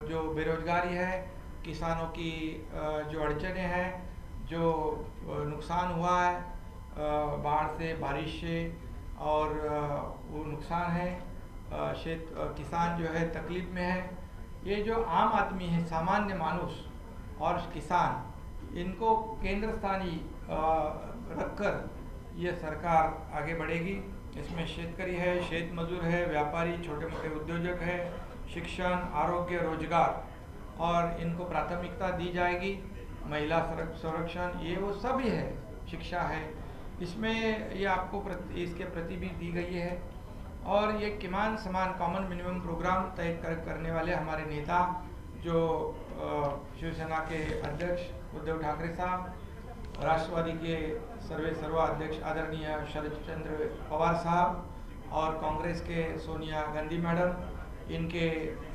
जो बेरोजगारी है, किसानों की जो अड़चने हैं, जो नुकसान हुआ है बाढ़ से, बारिश से, और वो नुकसान है, किसान जो है तकलीफ में है। ये जो आम आदमी है, सामान्य मानुष और किसान, इनको केंद्र स्थानीय रखकर ये सरकार आगे बढ़ेगी। इसमें शेतकरी है, शेत मजदूर है, व्यापारी, छोटे मोटे उद्योजक है, शिक्षण, आरोग्य, रोजगार, और इनको प्राथमिकता दी जाएगी। महिला संरक्षण, ये वो सभी है, शिक्षा है, इसमें ये आपको इसके प्रति भी दी गई है। और ये किमान समान कॉमन मिनिमम प्रोग्राम तय करने वाले हमारे नेता, जो शिवसेना के अध्यक्ष उद्धव ठाकरे साहब, राष्ट्रवादी के सर्वा अध्यक्ष आदरणीय शरद चंद्र पवार साहब, और कांग्रेस के सोनिया गांधी मैडम, इनके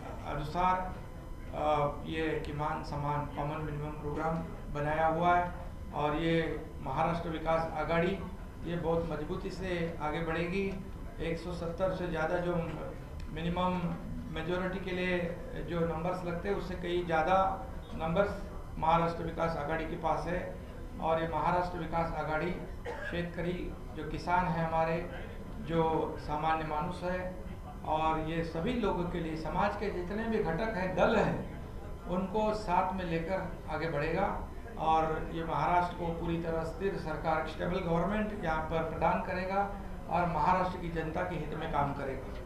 अनुसार ये किमान समान कॉमन मिनिमम प्रोग्राम बनाया हुआ है। और ये महाराष्ट्र विकास आघाड़ी ये बहुत मजबूती से आगे बढ़ेगी। 170 से ज़्यादा जो मिनिमम मेजोरिटी के लिए जो नंबर्स लगते हैं, उससे कई ज़्यादा नंबर्स महाराष्ट्र विकास आघाड़ी के पास है। और ये महाराष्ट्र विकास आघाड़ी शेतकरी, जो किसान है हमारे, जो सामान्य मानुष है, और ये सभी लोगों के लिए, समाज के जितने भी घटक हैं, दल हैं, उनको साथ में लेकर आगे बढ़ेगा। और ये महाराष्ट्र को पूरी तरह स्थिर सरकार, स्टेबल गवर्नमेंट यहाँ पर प्रदान करेगा और महाराष्ट्र की जनता के हित में काम करेगा।